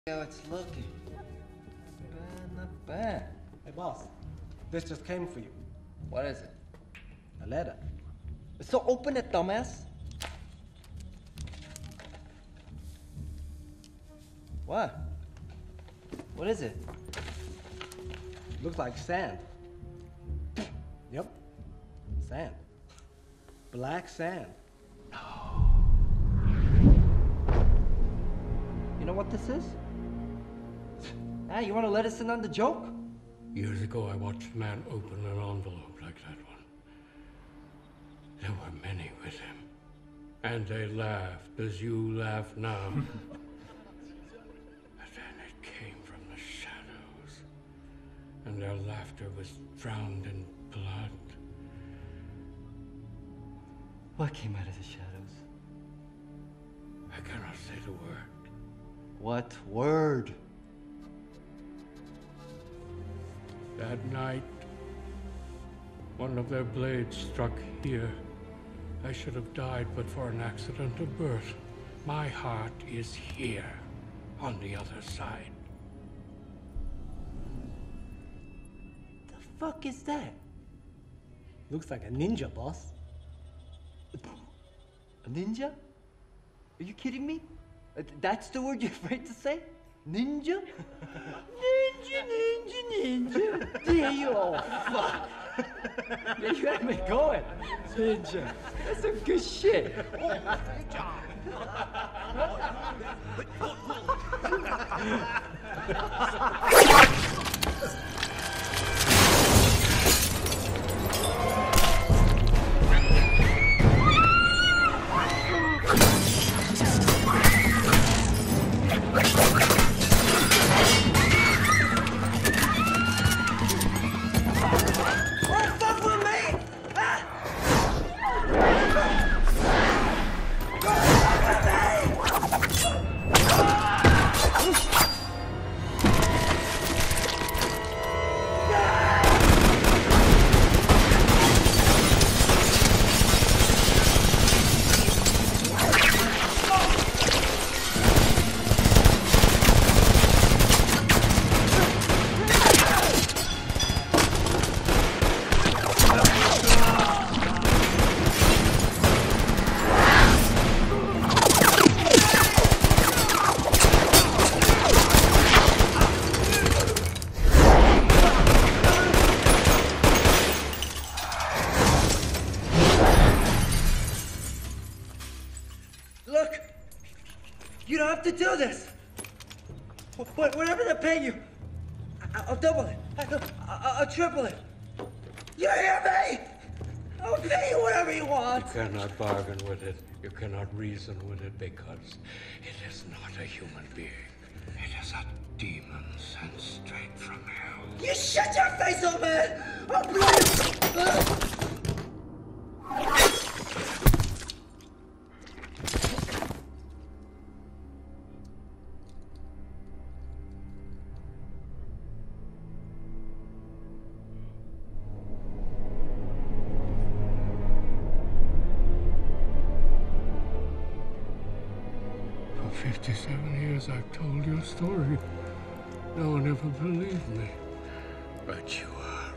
How it's looking. Not bad. Hey, boss. This just came for you. What is it? A letter. So open it, dumbass. What? What is it? Looks like sand. Yep. Sand. Black sand. You know what this is? Ah, you want to let us in on the joke? Years ago, I watched a man open an envelope like that one. There were many with him. And they laughed as you laugh now. But then it came from the shadows. And their laughter was drowned in blood. What came out of the shadows? I cannot say the word. What word? That night, one of their blades struck here. I should have died but for an accident of birth. My heart is here, on the other side. The fuck is that? Looks like a ninja, boss. A ninja? Are you kidding me? That's the word you're afraid to say? Ninja? Ninja. Yeah, you oh fuck. Yeah, you had me going. Ninja. That's some good shit. Look, you don't have to do this. Whatever they pay you, I'll double it. I'll triple it. You hear me? I'll pay you whatever you want. You cannot bargain with it. You cannot reason with it because it is not a human being. It is a demon sent straight from hell. You shut your face, old man! I'll blow you! For 57 years I've told your story. No one ever believed me. But you are